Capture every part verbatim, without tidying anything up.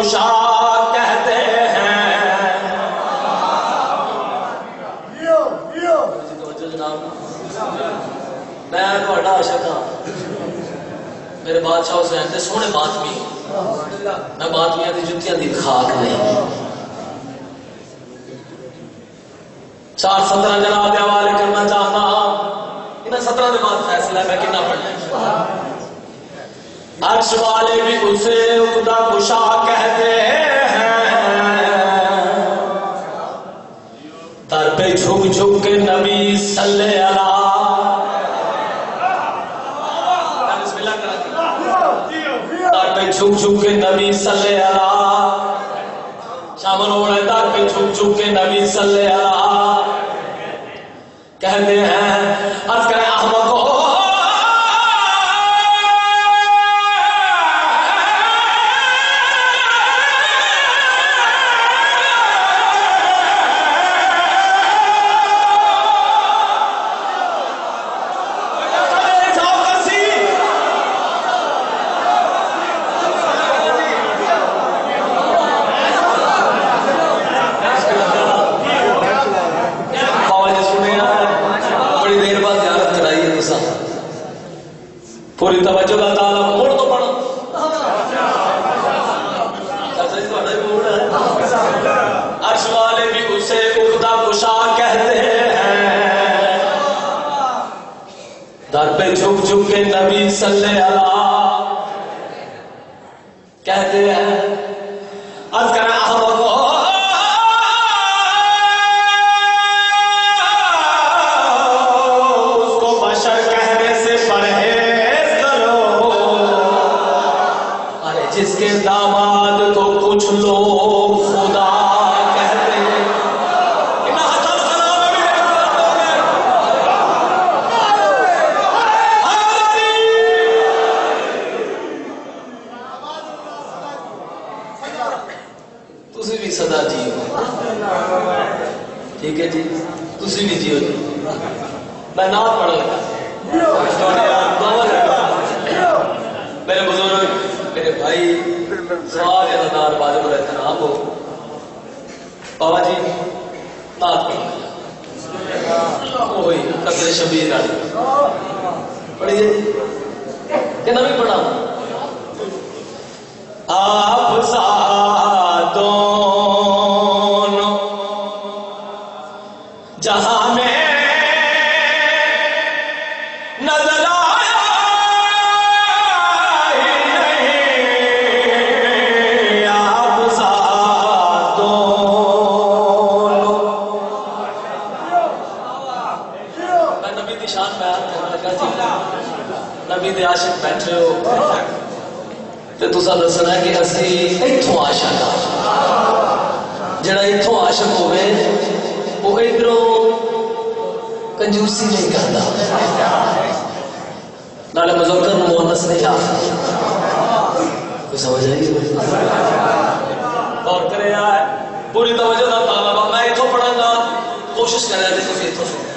کشا کہتے ہیں. میں بڑا عاشق ہاں. میرے بادشاہ حسین دے سونے باتمی میں باتمیاں دی جتیاں دی خاک نہیں. چار سترہ جناب کے حوالے کرنا چاہتا ہوں. انہیں سترہ کے بعد فیصلہ ہے میں کتنا پڑھنا ہے. عرش والے بھی اسے عقدہ کشا کہتے ہیں. در پہ جھک جھک کے نبی صلی اللہ جھک جھک کے نبی صلی اللہ شامل ہو رہے دار پہ جھک جھک کے نبی صلی اللہ کہتے ہیں. عرض کریں احمد کو پوری توجہ کا تعالیٰ موڑ تو پڑھو. عرش والے بھی اسے عقدہ کشا کہتے ہیں. در پہ جھک جھک کے نبی صلی اللہ کہتے ہیں. عرض کریں احمد کو اس کو بشر کہنے سے پرہیز جس کے داماد کو کچھ لوگ خدا کہتے ہیں. تسی بھی صدا جیو. ٹھیک ہے جی تسی بھی جیو جی. میں نعت پڑھ لگا میرے بزرگ میرے بھائی سارے ادار واجب الاحترام ہو. بابا جی نعت پڑھنا وہی قدر شبیر والی پڑھیے کہ نہ بھی پڑھا. آپ ساتوں جہاں میں نظر نبی دے عاشق بیٹھے ہو تے تساں دسنا ہے کہ اسی ایتھوں عاشق ہاں. جڑا ایتھوں عاشق ہوئے وہ ادھروں کنجوسی نہیں کرتا. نالے مذکر مؤنث نہیں آتا. کوئی سمجھ آئی؟ غور کرے یار پوری توجہ دا طالب میں ایتھوں پڑھاں گا کوشش کر رہے تھے کہ ایتھوں سنو.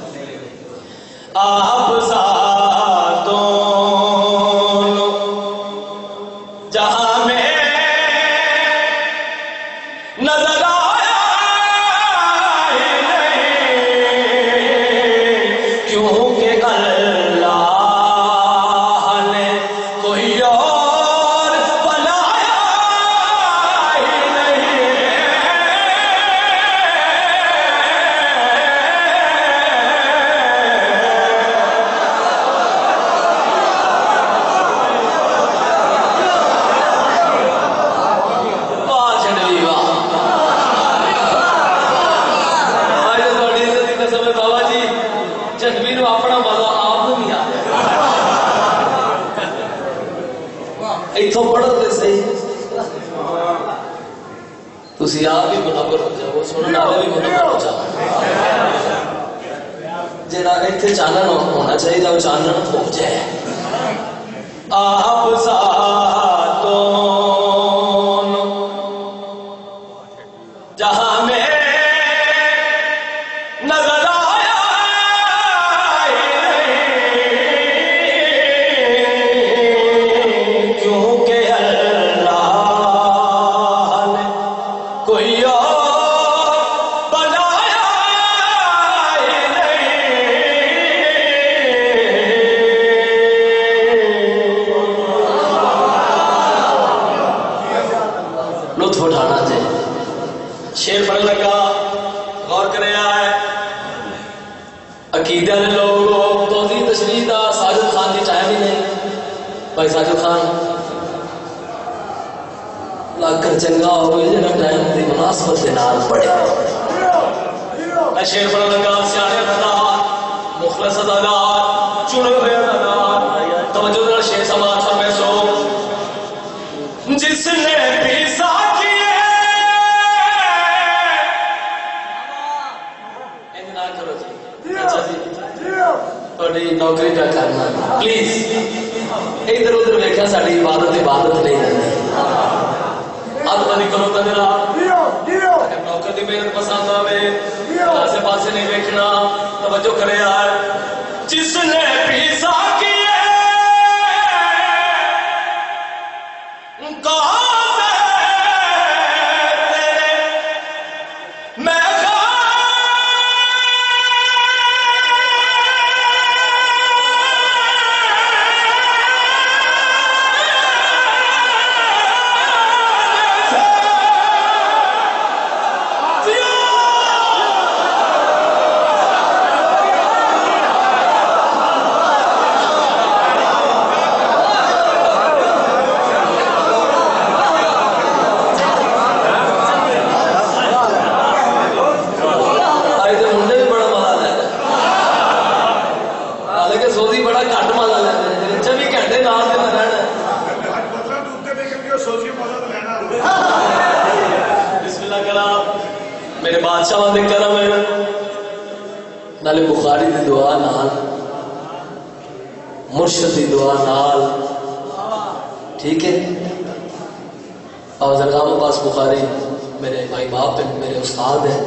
آپ ساتوں جہاں میں نظر آیا ہی نہیں کیونکہ اللہ نے کوئی اور بنایا ہی نہیں. ایتھوں پڑھتے صحیح تسی آپ بھی منور ہو جاؤ سننے والے بھی منور ہو جاؤ. جڑا ایتھے چانن ہونا چاہیے وہ چانن ہو جائے. آپ ساتوں جہاں میں نظر آیا ہی نہیں کیونکہ اللہ بھائی ساجد خان لاکھ کر چنگا ہوئے جنہاں ٹائم دی مناسبت دے نال پڑھے میں شیر پڑھ لگا سیانے ادادار مخلص ادادار چنے ہوئے ادادار توجہ دے شیر سماعت فرمائے سو جس نے بھی ساتھی بڑی نوکری کا کرنا پلیز ادھر ادھر ویکھیا ساری عبادت عبادت نہیں رہتی ہاتھ بندی کرو تو جناب نوکر دی محنت پسند آوے آسے پاسے نہیں ویکھنا توجہ کرے یار جس نے بھی ساکی کہاں سے تیرے میں میرے بادشاہ دے کرم ہے نالے بخاری دی دعا نال مرشد دی دعا نال ٹھیک ہے اور زرغام عباس بخاری میرے بھائی باپ ہیں میرے استاد ہیں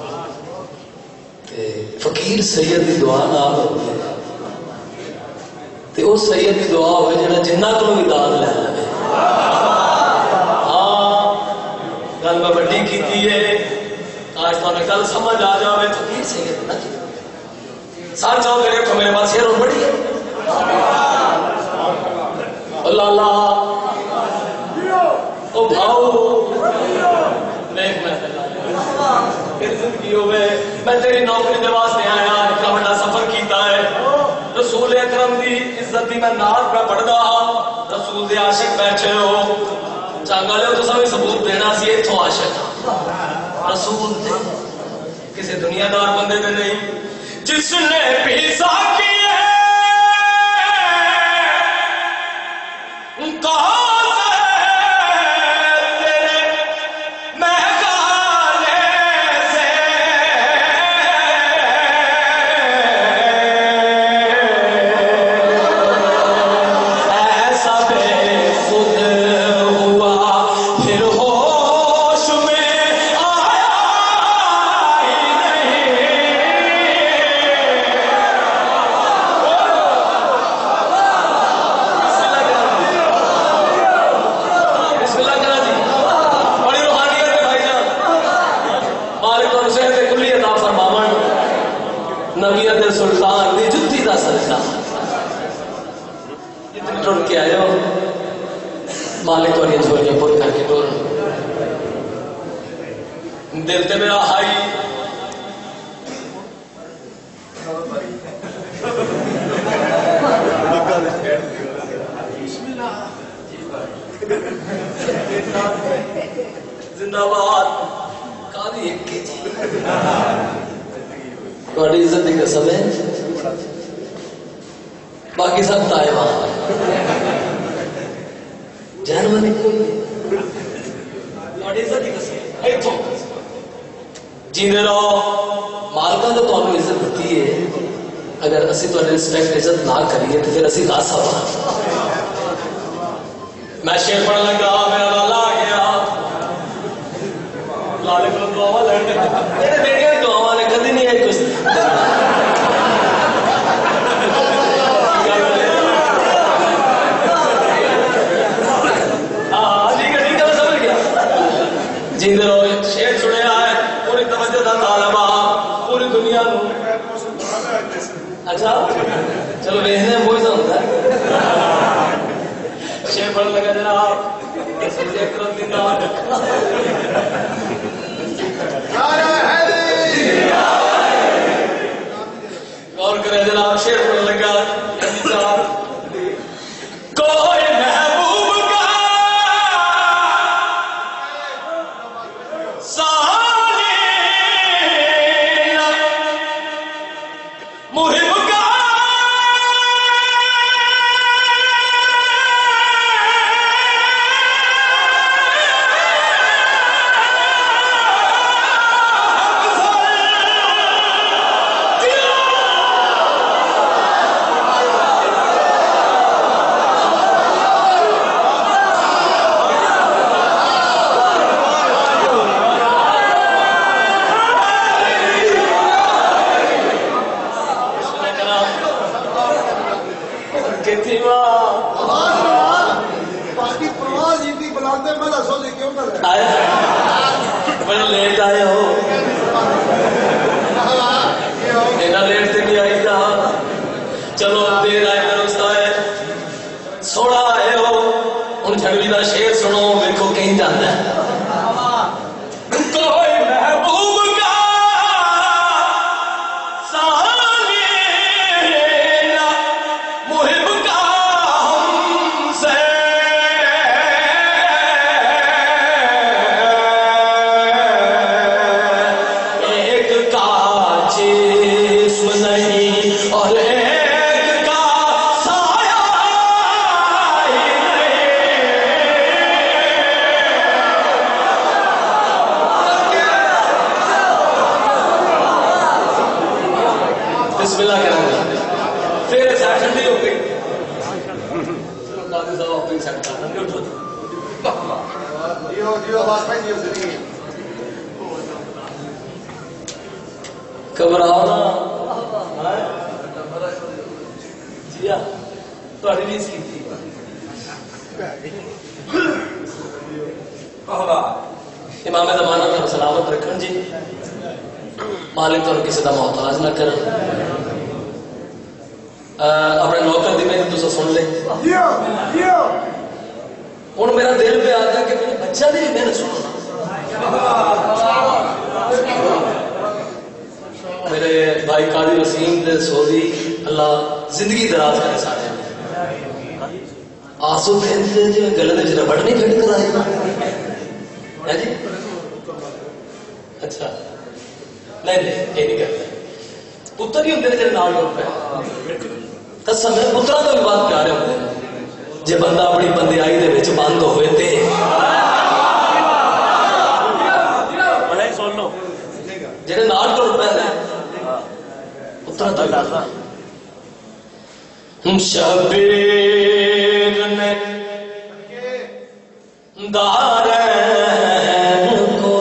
فقیر سید دی دعا نال تے او سید دی دعا ہوئے جنہاں جنہ کو بھی دان لے لے ہاں گل میں بڑی کیتی ہے آج تو ہمیں کل سمجھ آ جاوے فقیر سید نا سار جاؤ میرے کو میرے پاس یہ رو بڑی ہے اللہ اللہ او بھاؤ دیکھ میں تیری زندگی ہوئے میں تیری نوکری دے واسطے آیا اتنا بڑا سفر کیتا ہے رسول اکرم دی عزت دی میں نات پہ پڑھدا رسول دے عاشق بیٹھے ہو چانگا لے تو سبھی ثبوت دینا سی ایتھوں عاشق رسول دے کسی دنیا دار بندے دے نہیں جس نے پیسا کی ہے کہاں سلطان دی جتی دا صدقہ اتنی ٹوڑ کے آئے ہو مالک اور یہ جھولیاں پور کر کے ٹوڑ دل تے میرا ہائی زندہ باد قاضی ایک کے جی تھوڑی عزت کی قسم ہے باقی سب تائے وہاں جانور نہیں کوئی تھوڑی عزت کی قسم ہے جیندے رہو مالکہ تو تمہیں عزت دیتی ہے اگر اسی تو رسپیکٹ عزت نہ کریے تو پھر اسی غاصہ وہاں میں شیر پڑھ لگا میرا لالا آ گیا لالے کو دعا لڑنے میرے بیٹیاں دعا نے کدی نہیں ہے کچھ جیندے رہو شیر چھڑے آئے پوری توجہ دا طالبہ پوری دنیا نو اچھا چلو ویسے وہی سا ہوتا ہے شیر پڑھ لگا جناب رسول اکرم دی نام غور کرے جناب شیر پڑھ لگا کوئی کتھی ماں باقی پرواز جیتی بلاتے میں دسو جی کیوں کر رہے آئے بڑے لیٹ آئے ہو اینا لیٹ تے نہیں آئی تھا چلو دیر آئے میرے استاد سوڑا آئے ہو ان جھڑوی دا شیر سنو دیکھو کہیں جانا ہے کوئی محبوب کا سانیہ محب کا ہم سے ایک کا جسم نہیں اور ایک کا سایہ ہی نہیں۔ بسم اللہ کریں گے پھر سیشن نہیں ہوتی قاضی صاحب اپنی سیٹ کرنا نہیں اٹھو جیو جیو بات بھائی جیو زندگی گھبراؤ نا جی ہاں تھوڑی ریس کی تھی امام زمانہ کا سلامت رکھن جی مالک تو کسی کا محتاج نہ کر اپنے نوکر دی محنت تو سن لے جیو جیو ہوں میرا دل پہ آتا ہے کہ میرے بچہ دی بھی محنت سنو میرے بھائی قاضی وسیم دے سوری اللہ زندگی دراز کرے سارے آسو بہن دے جو گلے دے ربڑ نہیں پھٹ کر آئے ہے جی اچھا نہیں نہیں یہ نہیں کرتا پتر ہی ہوتے ہیں جب نال ٹوٹ پہ قسم ہے پترا تو بھی بات پیارے ہوتے ہیں جی بندہ اپنی بندیائی دے وچ بند ہوئے تے جڑے نال ٹوٹ پہ پترا تو ڈالنا شبیر نے دارین کو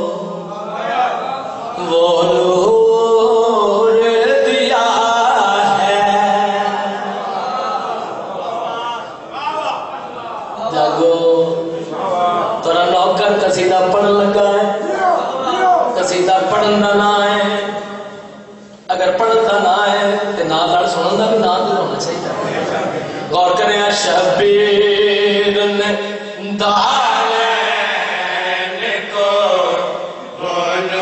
وہ نور دیا ہے جاگو ترا نوکر قصیدہ پڑھ لگا ہے قصیدہ پڑھنا نہ ہے اگر پڑھتا نہ ہے تو نہ لڑ سنن دا بھی نہ ہونا چاہیے غور کریں شبیر نے دارین کو وہ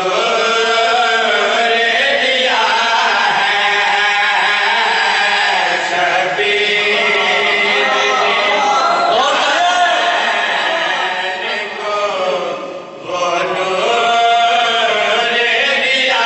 نور دیا ہے شبیر غور کریں کو وہ نور دیا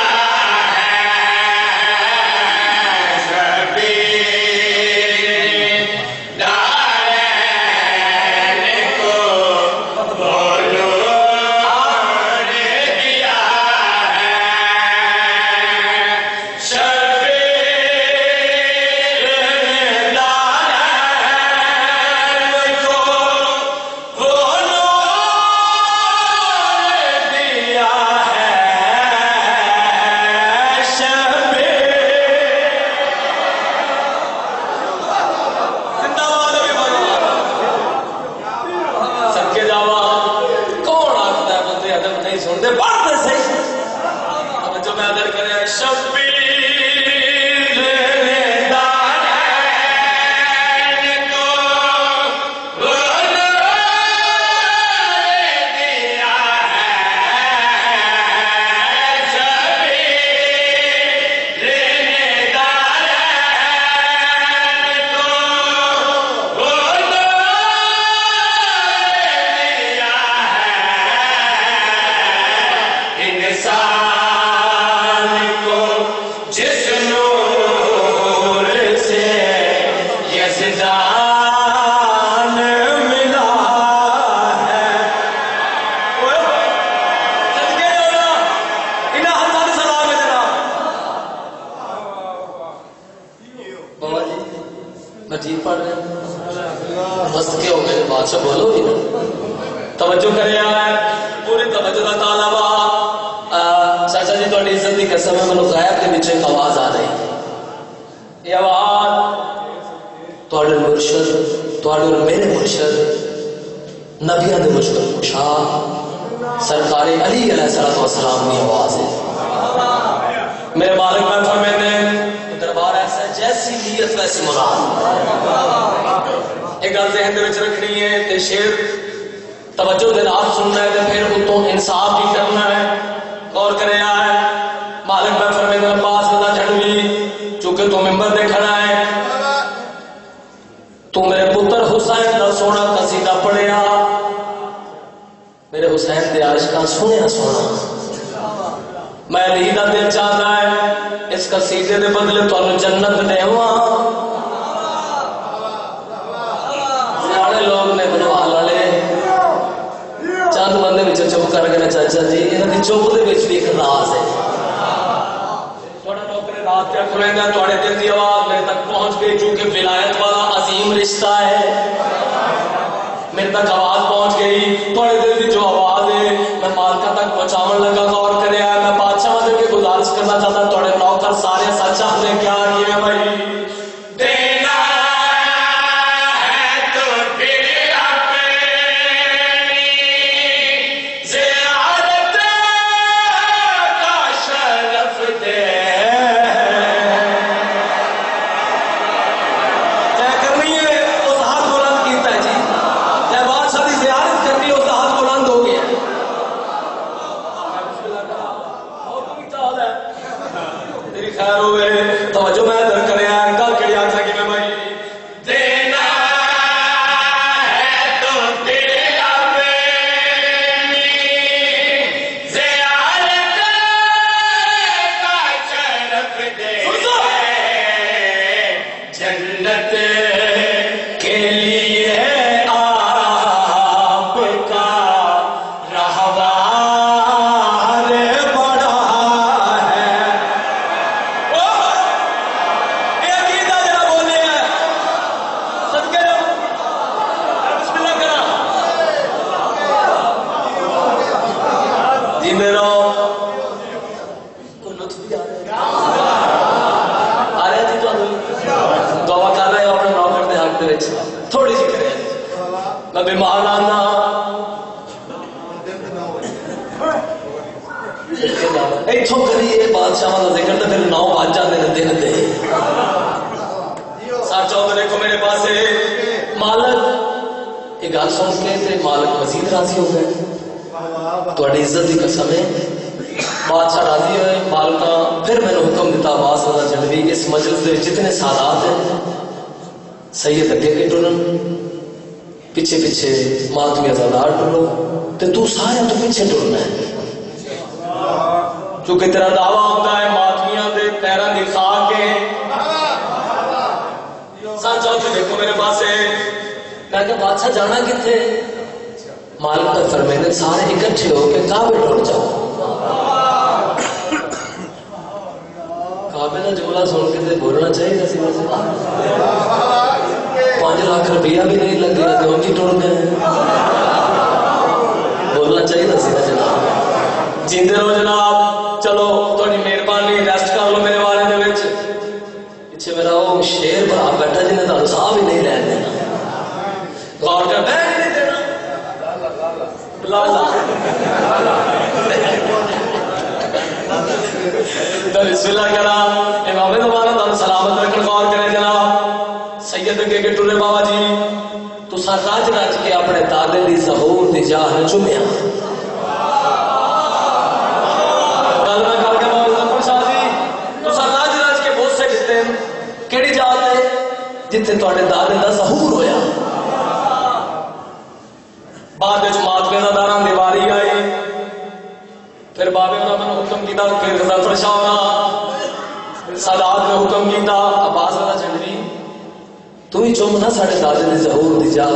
مجید پڑھ رہے ہیں مست کے ہو گئے بادشاہ بولو گی توجہ کرے آئے پوری توجہ کا طالبہ چاچا جی تو عزت کی قسم ہے منو غائب کے نیچے ایک آواز آ رہی یہ آواز تواڈے مرشد تواڈے اور میرے مرشد نبیوں دے مشکل کشا سرکار علی علیہ الصلوۃ والسلام کی آواز ہے. میرے مالک میں فرماتے ہیں دربار ایسا ہے جیسی نیت ویسی مراد. ایک گل ذہن دے وچ رکھنی ہے تے شعر توجہ دے نال سننا ہے تے پھر اتوں انصاف بھی کرنا ہے. غور کرے ہے مالک میں فرماتے ہیں پاس دا جھڑوی چونکہ تو منبر تے کھڑا ہے تو میرے پتر حسین دا سونا قصیدہ پڑھیا. میرے حسین دے عاشقاں سنیا سونا میں علی دا دل چاہتا ہے اس قصیدے دے بدلے تانوں جنت دیواں. سارے لوگ نے بنوال والے چند بندے وچ چپ کر کے چاچا جی انہاں دی چپ دے وچ بھی ایک راز ہے. تھوڑا نوکر رات کیا کھلیندا تواڈے دل دی آواز میرے تک پہنچ گئی چونکہ ولایت والا عظیم رشتہ ہے. میرے تک آواز پہنچ گئی تھوڑے دل کی جو آواز ہے میں مالکہ تک پہنچاون لگا. غور کرے ہے میں بادشاہ مدد کی گزارش کرنا چاہتا تھوڑے نوکر سارے سچ نے کیا کیا بھائی دینا ہے تو پھر اپنی زیارت کا شرف دے. کیا کرنی ہے اس ہاتھ بلند کیتا ہے جی زیارت کرنی اس ہاتھ بلند ہو گیا. تیری خیر ہوئے توجہ میں در کرے ہیں گل کڑی آنسا کی میں بھائی دینا ہے تو تیرے اپنی زیارت کا شرف دے جنت کے لیے تھوڑی سی کرے میں بیمار آنا اتوں کریے بادشاہ کا ذکر تو پھر نو بج جاتے ہیں دن دے. سر چودہ دیکھو میرے پاس مالک یہ گل سن کے مالک مزید راضی ہو گئے. تھوڑی عزت کی قسم ہے بادشاہ راضی ہوئے. مالکہ پھر میں نے حکم دیتا عباس رضا جھڑوی اس مجلس میں جتنے سادات ہیں سید اگے کے ٹرن پیچھے پیچھے ماتمی ازادار ٹرو تے تو سارے تو پیچھے ٹرنا ہے چونکہ تیرا دعویٰ ہوتا ہے ماتمیاں دے پیران دی خاک کے. ساتھ چاہو کہ دیکھو میرے پاس ہے میں کہا بادشاہ جانا کتنے مالک کا فرمیدن سارے اکٹھے ہو کے کعبے ٹر جاؤ. کعبے کا جملہ سن کے بولنا چاہیے سی پانچ لاکھ روپیہ بھی نہیں لگے گا تو کی ٹوڑ گئے بولنا چاہیے سی جناب. جیندے رہو جناب. چلو تھوڑی مہربانی ریسٹ کر لو میرے بارے دے وچ. پیچھے میرا وہ شیر بھرا بیٹھا جن نے تمہیں ساہ بھی نہیں رہن دینا. غور کر بیٹھ نہیں دینا لالا بسم اللہ کرا امام دوبارہ تم سلامت رکھن. غور کریں جناب سید کے کے ٹولے بابا جی تو سر راج راج کے اپنے دادے دی ظہور دی جاہ چومیا. گل میں کر کے بابا ظفر شاہ جی تو سر راج راج کے بہت سے جتے کیڑی جاہ ہے جتے تواڈے دادے دا ظہور ہویا. بعد وچ ماتمے دا داران دیواری آئی پھر بابے انہوں نے حکم کیتا پھر ظفر شاہ ہونا سادات نے حکم کیتا عباس رضا جھڑوی تو ہی چومنا ساڑھے دادے نے ظہور دی جا.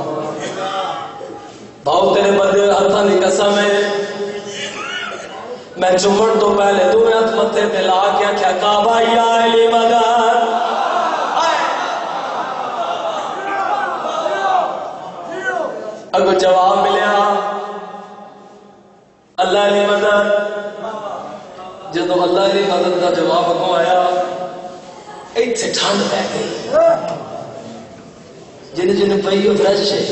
باؤ تیرے بندے ہاتھاں دی قسم ہے میں چومن تو پہلے دو ہاتھ متھے تے لا کے آکھیا کعبہ یا علی مدد. اگو جواب ملیا اللہ علی مدد. جدو اللہ علی مدد کا جواب اگوں آیا ایتھے ٹھنڈ پہ گئی. جن جن پئی وہ فریش ہے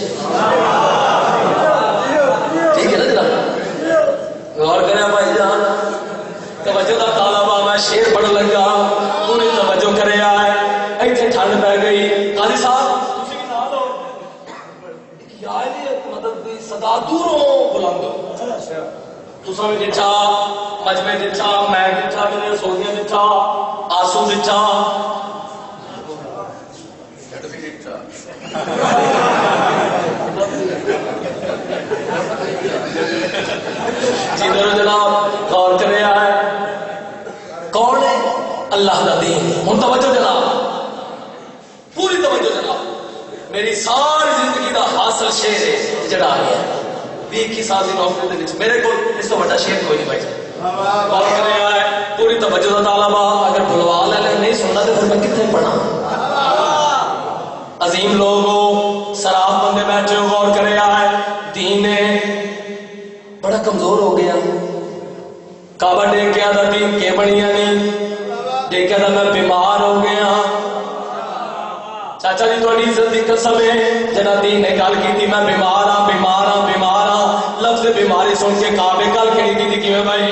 ٹھیک ہے نا جناب غور کریں بھائی جان توجہ دا طالبہ میں شیر پڑھ لگا پوری توجہ کرے آئے ایتھے ٹھنڈ پہ گئی قاضی صاحب تسی بھی نہ لو یا یہ مدد دی صدا دوروں بلند تساں بھی ڈٹھا مجمع ڈٹھا میں ڈٹھا میرے سونیاں ڈٹھا آسو ڈٹھا جنہوں جناب غور کرے آئے کون ہے اللہ کا دین ہن توجہ جناب پوری توجہ جناب میری ساری زندگی دا حاصل شعر ہے جڑا آ گیا بھی کی سال دی نوکری دے وچ میرے کول اس تو بڑا شعر کوئی نہیں بھائی غور کرے آئے پوری توجہ دا طالبہ اگر بلوا لے نہیں سننا تو پھر میں کتنے پڑھا عظیم لوگوں سراف بندے بیٹھے ہو غور کرے آئے دین بڑا کمزور ہو گیا کعبہ دیکھ کے آدھا دین کے بڑھیا نہیں دیکھ کے آدھا میں بیمار ہو گیا چاچا جی تھوڑی عزت دی قسم ہے جنا دین نے گل کی تھی میں بیمار ہاں بیمار ہاں بیمار ہاں لفظ بیماری سن کے کعبے گل کھڑی کی تھی کیویں بھائی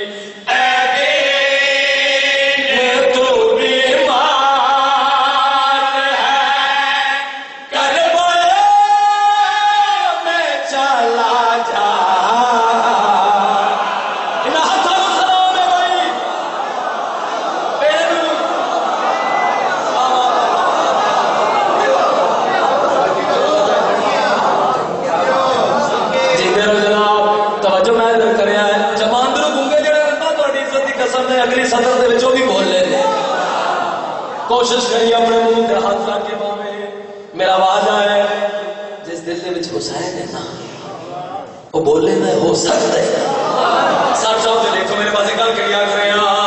کوشش کری اپنے منہ کے ہاتھ لا کے باوے میرا آواز آئے جس دل دے وچ حسین ہے نا وہ بولے میں ہو سکتا ہے ساتھ ساتھ دیکھو میرے پاس گل کریا کرے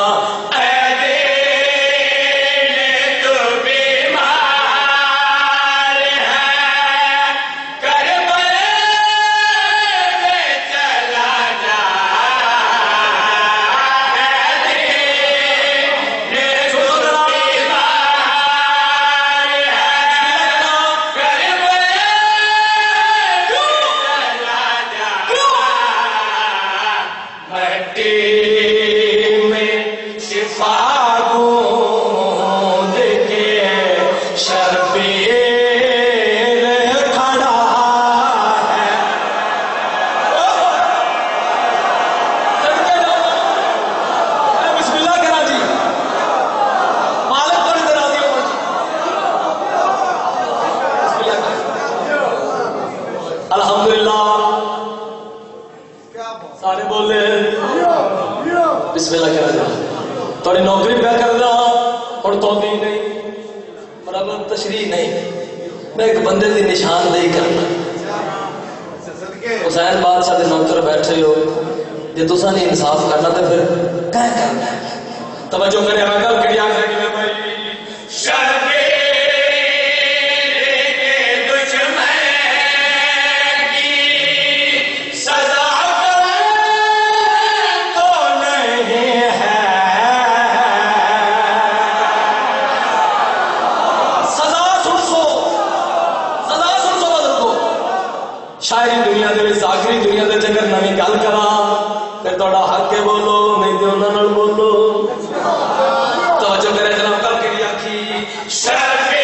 بسم اللہ کرا جا تھوڑی نوکری پہ کر دا اور توضیح نہیں برابر تشریح نہیں میں ایک بندے دی نشاندہی کرنا حسین بادشاہ دے نوکر بیٹھے ہو جے تساں نہیں انصاف کرنا تو پھر کیا کرنا ہے توجہ کرے میں گل کڑی آ کر میں بھائی شاعری دنیا دے ذاکری دنیا دے جگر نویں گل کرا تے تہاڈا حق ہے بولو نہیں تے انہاں نال بولو توجہ کرے جناب گل کیڑی آکھی شرفے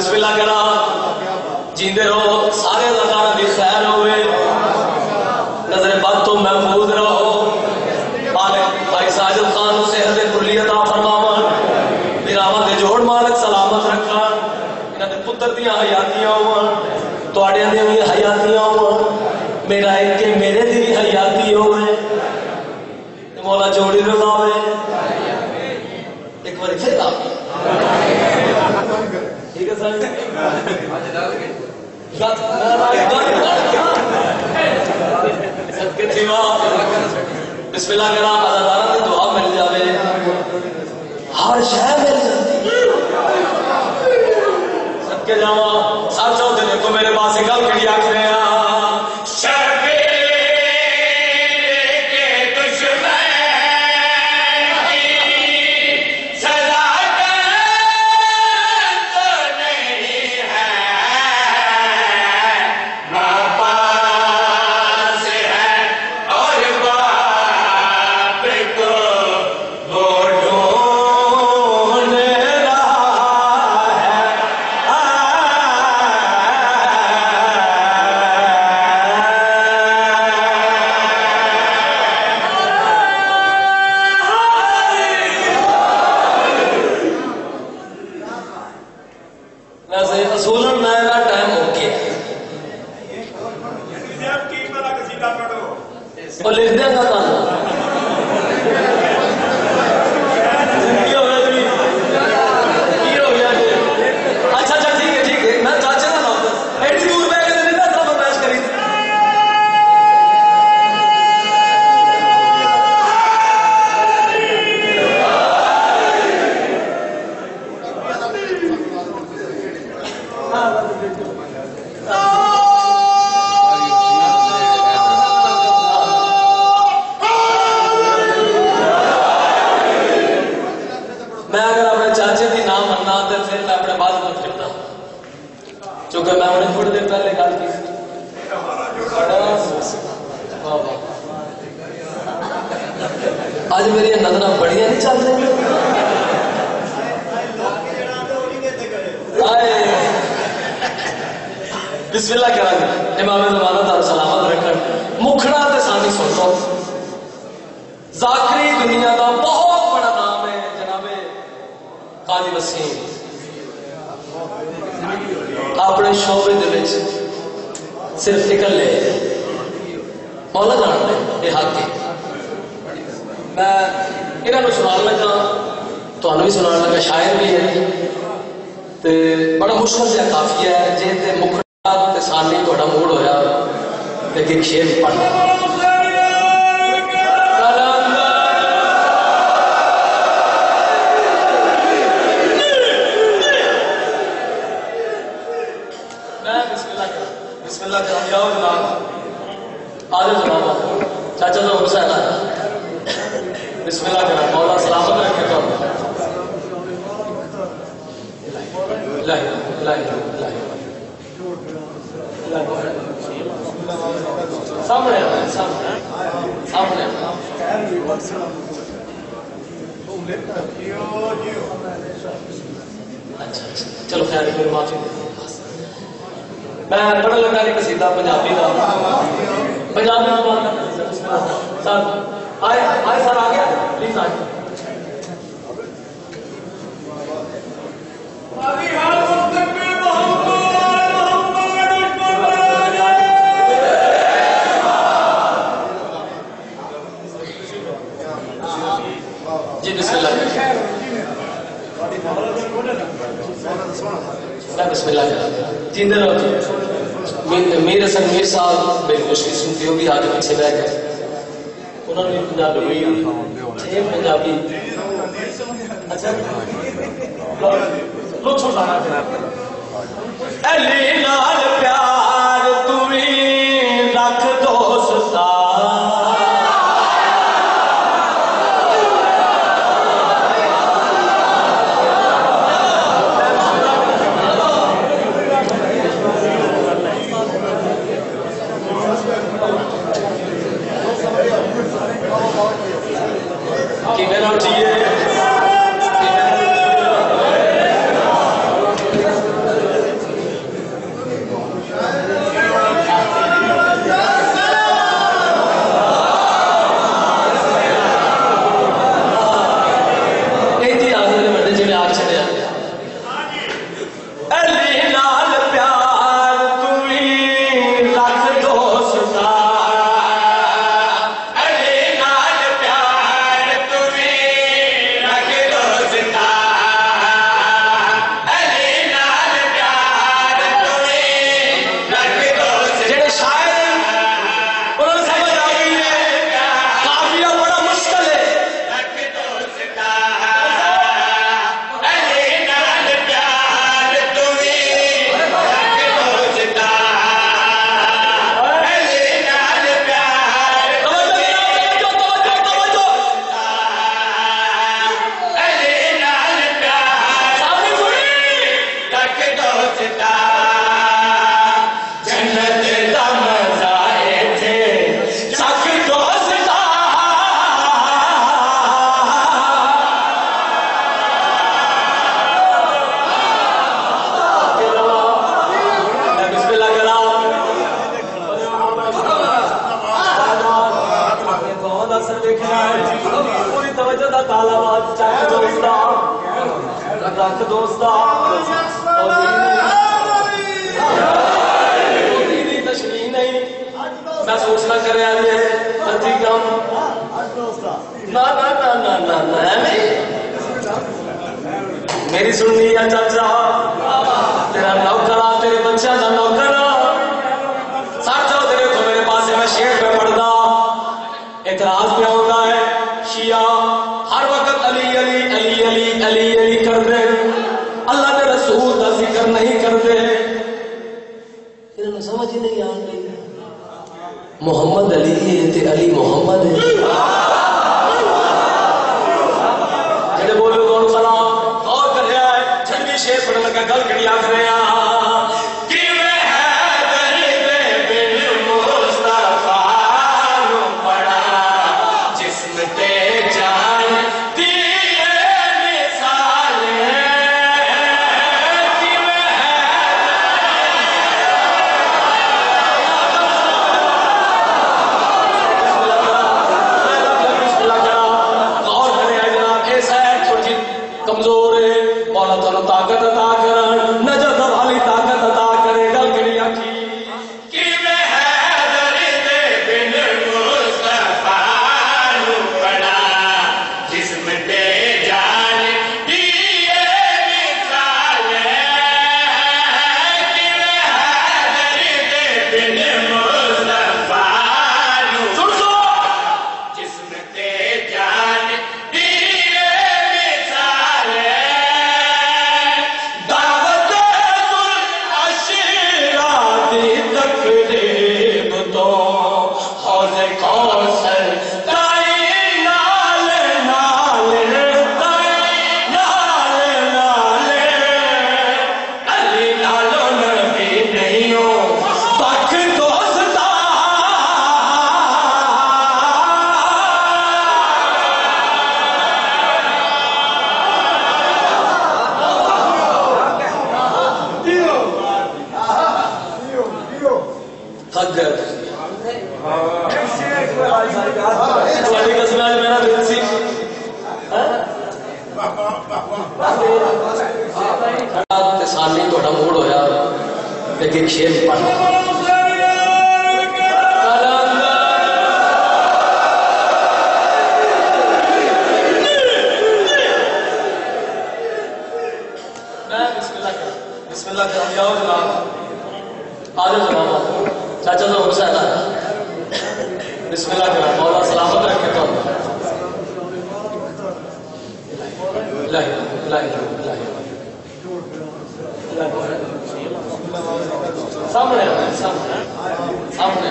بسم اللہ کرا جیندے رہو سارے لگانا بھی خیر ہوئے نظر بد تو محفوظ رہو مالک بھائی ساجد خان کو صحت کلی عطا فرماون میراواں دے جوڑ مالک سلامت رکھن انہاں دے پتر دیاں حیاتیاں ہون تواڈیاں دیاں بھی حیاتیاں ہون میرا ایک کہ میرے دی بھی حیاتی ہوئے مولا جوڑی رلاوے ایک بار پھر آپ ٹھیک ہے سر بسم اللہ کرا ازادارہ کی دعا مل جاوے ہر شہر مل جاتی سب کے جاؤں ساتھ ساتھ دینے کو میرے پاس ایک گل کڑی آکھ رہے ہیں آج میری نظریں بڑیاں نہیں چل رہی بسم اللہ کرا گے امام زمانہ دار سلامت رکھن مکھڑا تے سانی سن لو ذاکری دنیا دا بہت بڑا نام ہے جناب قاضی وسیم اپنے شعبے دے وچ صرف اکلے مولا جان دے یہ حق ہے میں انہاں نوں سنان لگا تانوں بھی سنان لگا شاعر بھی ہے تے بڑا مشکل جہا قافیہ ہے جے تے مکھڑا تے سانی تہاڈا موڈ ہویا تے ایک شعر پڑھ چاچا تو حسین آیا بسم اللہ کرا مولا سلامت رکھے تو الہی الہی الہی سامنے آئے سامنے سامنے اچھا چلو خیر پھر معافی میں پڑھن لگا ایک قصیدہ پنجابی کا پنجابی میں بات کرنا سر آئے آئے سر آ گیا پلیز آئے جی بسم اللہ بسم اللہ جیندے رہو میر حسن میر صاحب میری خوش قسمتی ہو بھی آگے پیچھے رہ گئے انہوں نے پنجابی چھ پنجابی لو چھوڑانا علی نال پیار تمہیں رکھ دوستا سمجھ ہی نہیں آ رہی محمد علی ہے تے علی محمد ہے جڑے بولو کون کھڑا اور کر رہا ہے چھڑی شیر پڑھ لگا گل کڑی آ رہے ہیں سالی تھوڑا موڈ ہویا لیکن شیر پڑھ بسم اللہ کرم جاؤ جناب آج جناب چاچا تو حسین ہے بسم اللہ کرم مولا سلامت رکھے تو الہی الہی الہی سامنے سامنے سامنے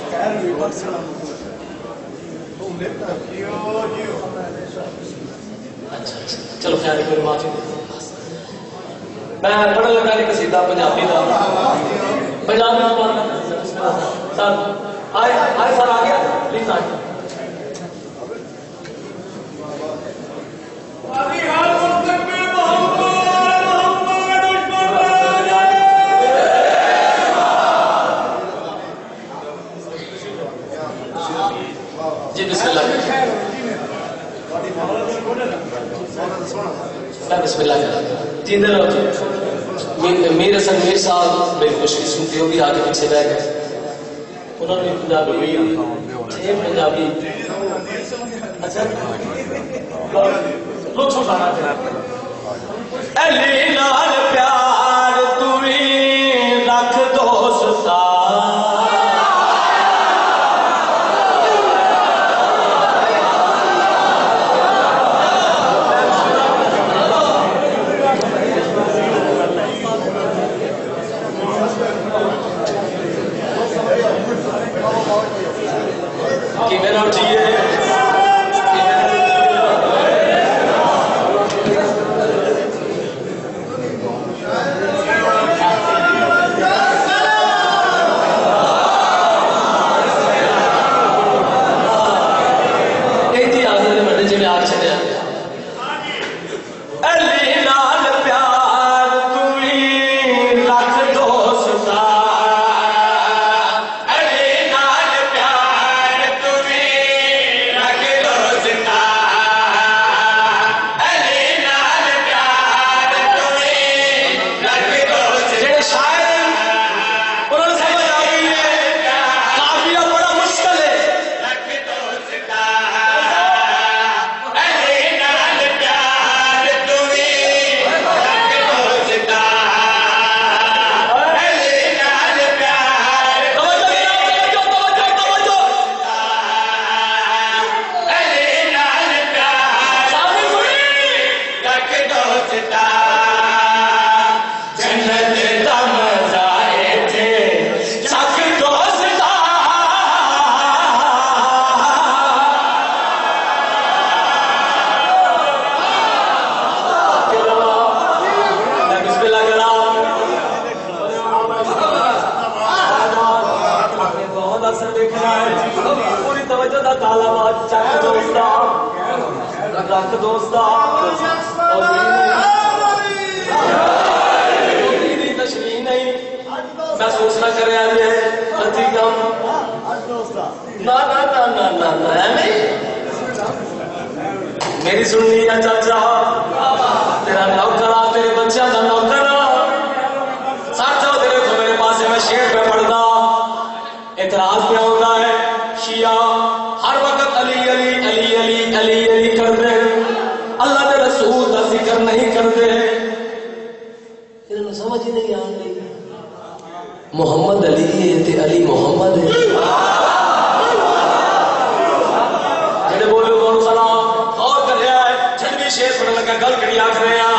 اچھا چلو خیر کوئی بات نہیں میں پڑھنے لگا نہیں قصیدہ پنجابی کا پنجابی میں پڑھنا سر آئے آئے سر آ گیا پلیز آئے جی بسم اللہ بسم اللہ جی میر حسن میر صاحب میری خوش قسمتی ہوگی آگے پیچھے رہ گئے انہوں نے پنجابی پنجابی اچھا لوگ چھوٹانا چاہتے علی نال پیار تمہیں رکھ دوستا بہت اثر دیکھنا ہے پوری توجہ دا تالا بات چک دوستا رکھ دوستا اور تشریح نہیں محسوس نہ کرے آجے پتی کم نا نا نا نا نا نا ایمی میری سننی ہے چاچا تیرا نوکرہ تیرے بچہ دا نوکرہ ساتھ جاؤ تیرے تو میرے پاس میں شیر پہ پڑھتا اعتراض کیا ہوتا ہے شیعہ ہر وقت علی علی علی علی علی علی کرتے اللہ کے رسول کا ذکر نہیں کرتے انہیں سمجھ ہی نہیں آتی محمد علی ہے تے علی محمد ہے جنہیں بولے گور سلام اور کر رہا ہے جھڑ بھی شیر پڑھنے لگا گل کڑی آکھ رہے ہیں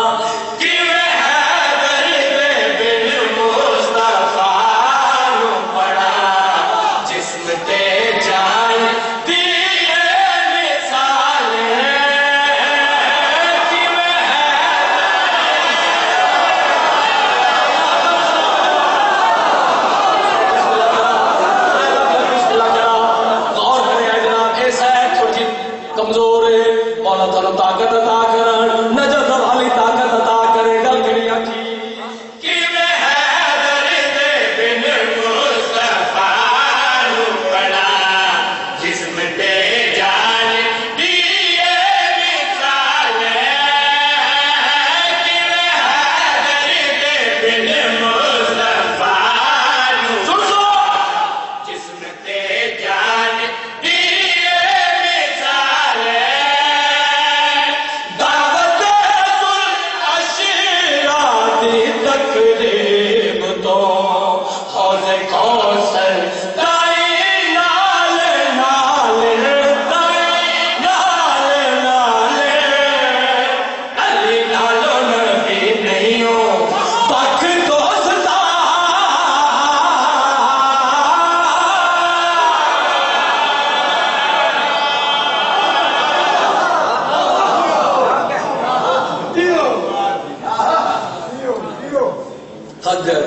طاقت عطا کرن نجات والی طاقت عطا کرے گل کڑی آکھی کہ میں حیدر دے بن مصطفیٰ نو پڑا جسم تے جان دیے مثال کہ میں حیدر دے بن مصطفیٰ نو سن سو جسم تے جان تقریب تو حوض کوثر دائی نال نال دائی نال نال علی نالو نبی نہیں ہو پک دوستا حق گئے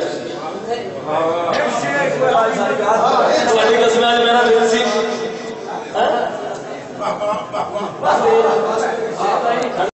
تھوڑی قسم آج میرا دل سی